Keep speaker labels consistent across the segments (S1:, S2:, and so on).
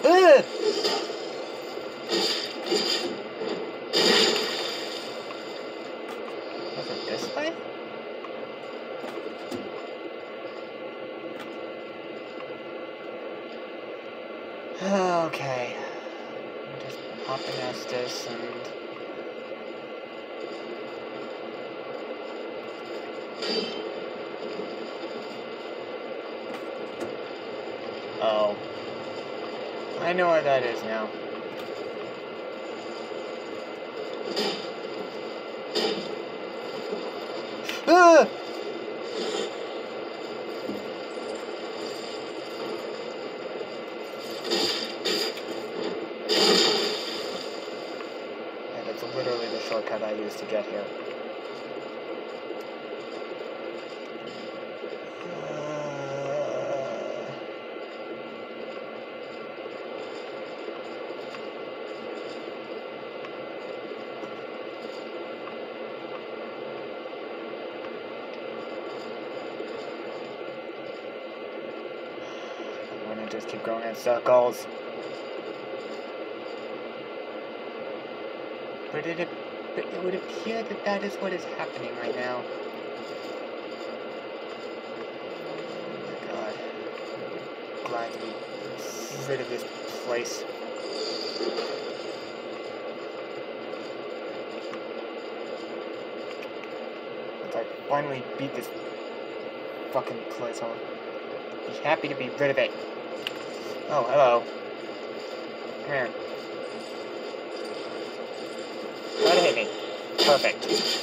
S1: Ugh! Was it this way? Okay. Just hop in Estes and... Oh. I know where that is now. Ah! Yeah, that's literally the shortcut I used to get here. Just keep going in circles. But it would appear that that is what is happening right now. Oh my god. I'm glad to be rid of this place. Once I finally beat this fucking place, I'll be happy to be rid of it. Oh, hello. Come here. Try to hit me. Perfect.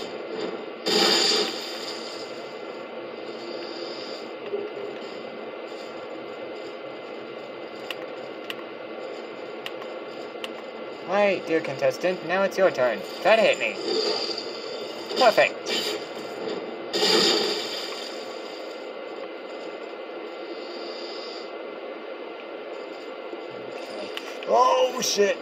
S1: Alright, dear contestant, now it's your turn. Try to hit me. Perfect. Oh, shit!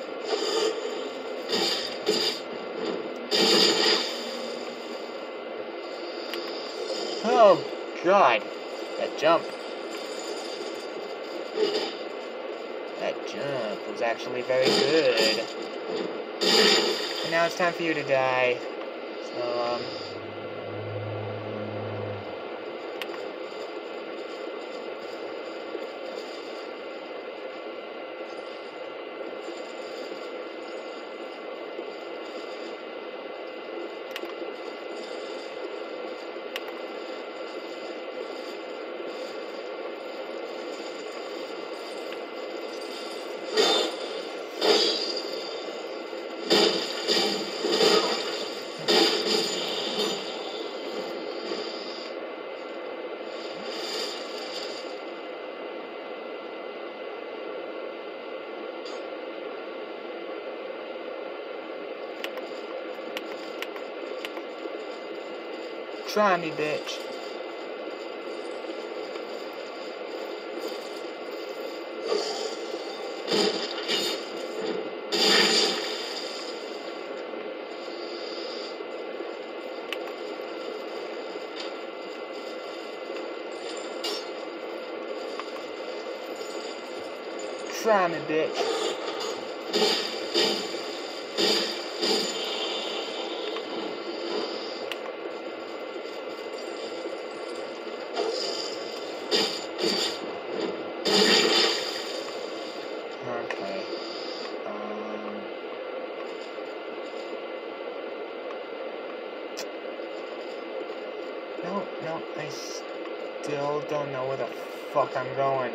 S1: Oh, God. That jump. That jump was actually very good. And now it's time for you to die. So, try me, bitch. Try me, bitch. Okay. No, I still don't know where the fuck I'm going.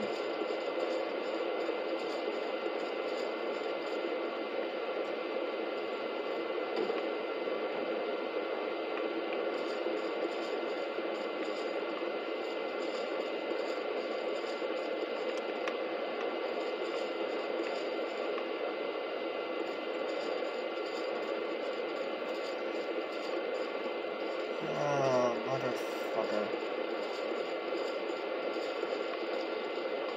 S1: Oh, motherfucker.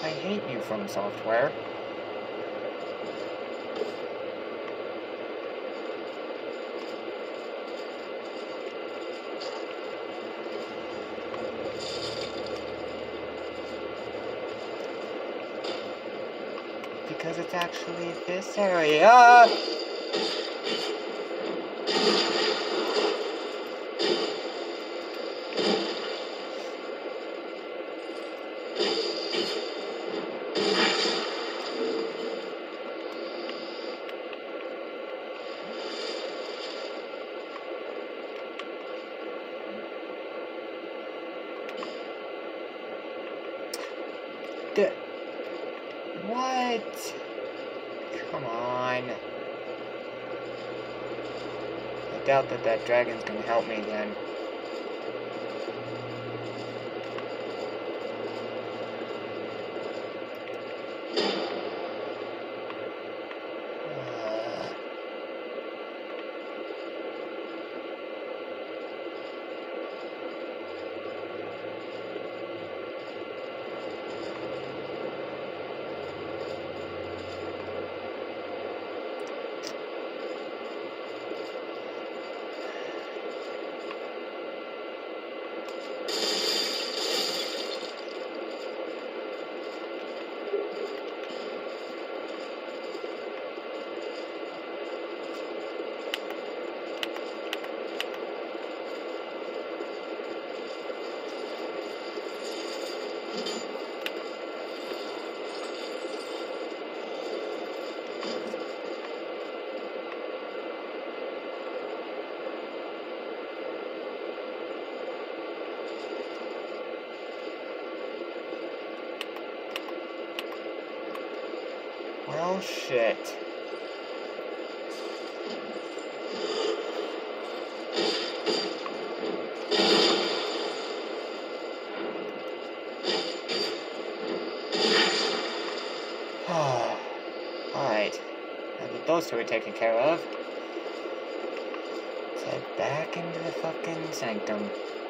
S1: I hate you, From Software. Because it's actually this area. What? Come on. I doubt that that dragon's gonna help me again. Well, shit. Alright. Now that those two are taken care of, let's head back into the fucking sanctum.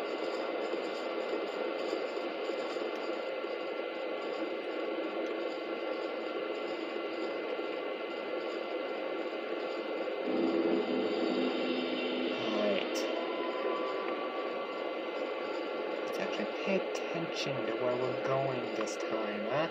S1: Pay attention to where we're going this time, huh?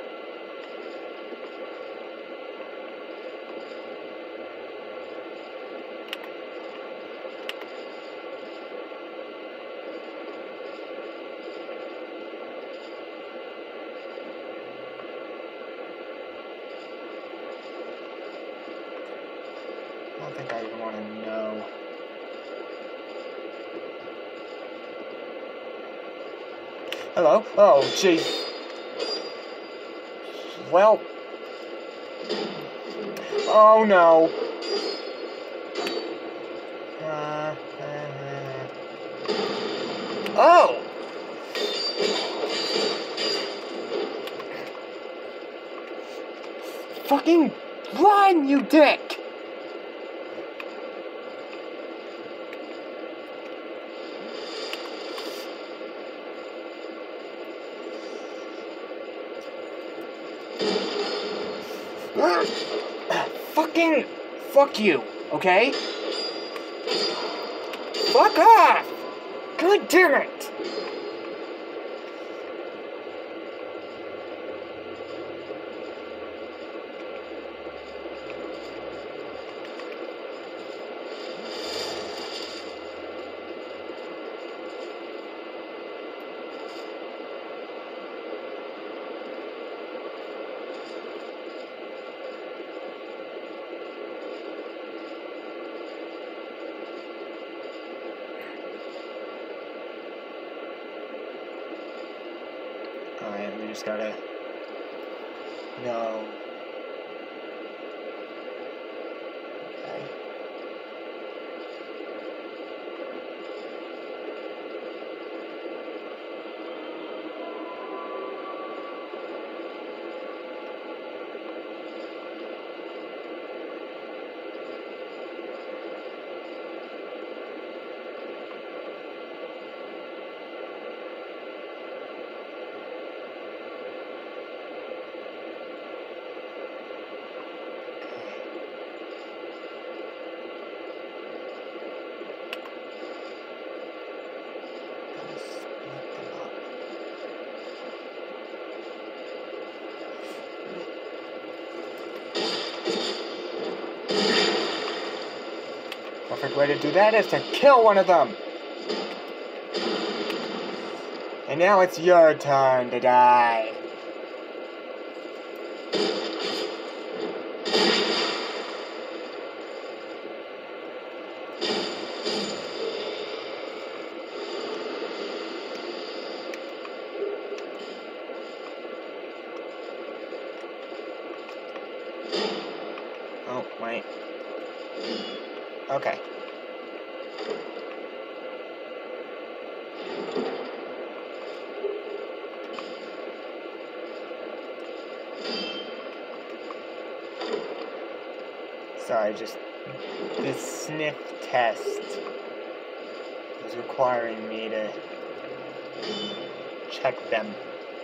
S1: I don't think I even want to know. Hello? Oh, jeez. Well. Oh, no. Oh! Fucking run, you dick! Fucking fuck you, okay? Fuck off! God damn it! Alright, we just gotta... No. Okay. perfect way to do that is to kill one of them. And now it's your turn to die. Oh, wait. Okay. Sorry, just this sniff test is requiring me to check them.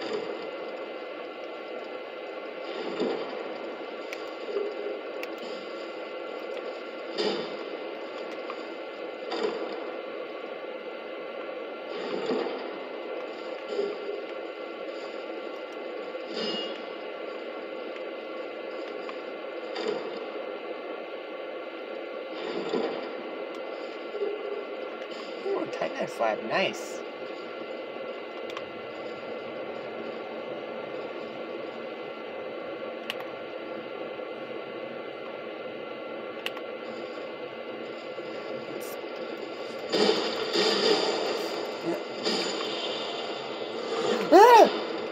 S1: Ooh, Titanite slab, nice. Ah!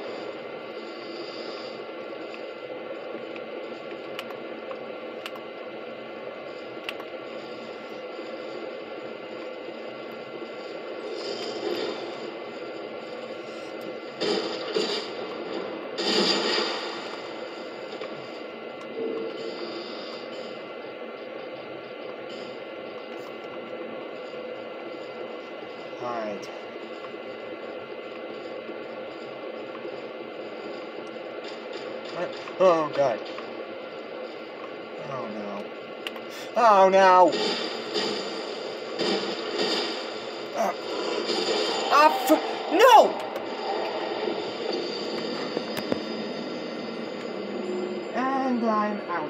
S1: Alright. What? Oh god. Oh no. Oh no! No! And I'm out.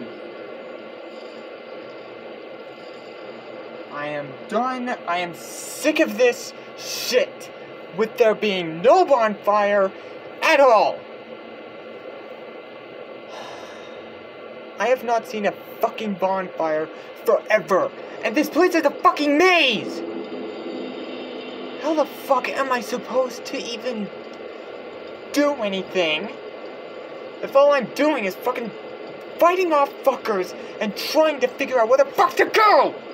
S1: I am done. I am sick of this shit. With there being no bonfire at all. I have not seen a fucking bonfire forever. And this place is a fucking maze! How the fuck am I supposed to even do anything if all I'm doing is fucking fighting off fuckers and trying to figure out where the fuck to go?